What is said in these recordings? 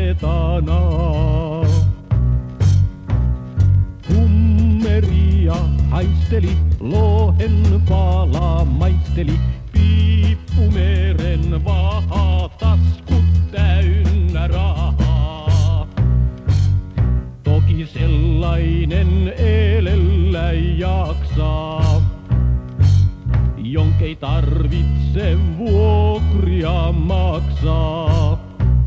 etana. Kummeria haisteli, lohen pala maisteli, piippumeren vaha, taskut täynnä rahaa. Toki sellainen elellä jaksaa, jonkei tarvitse vuokria maksaa.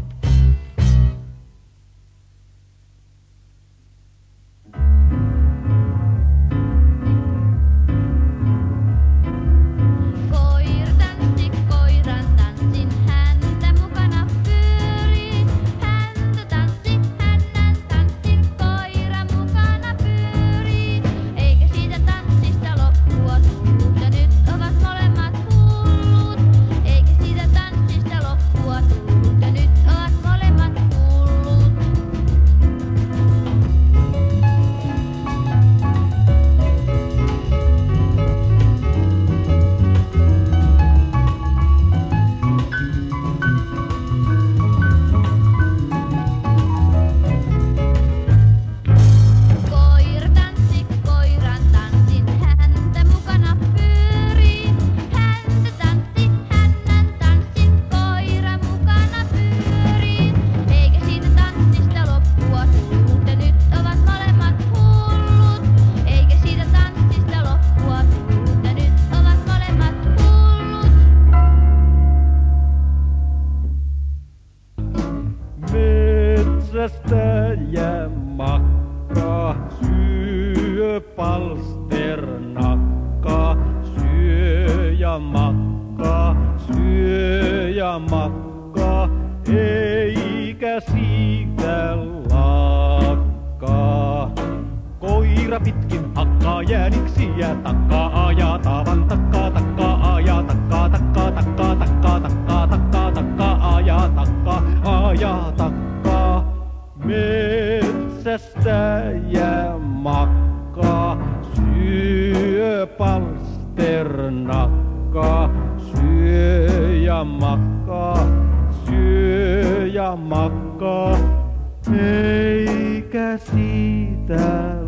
Metsästäjä makkaa, syö palsternakkaa, syö ja makkaa, syö ja makkaa, eikä siitä lakkaa. Koira pitkin hakkaa jääniksiä, takkaa ajaa tavan takkaa, takkaa ajaa takkaa, takkaa, takkaa, takkaa, takkaa, takkaa, takkaa ajaa takkaa, ajaa takkaa. Metsästäjä makkaa, syö palsternakkaa, syö ja makkaa, syö ja makkaa, eikä siitä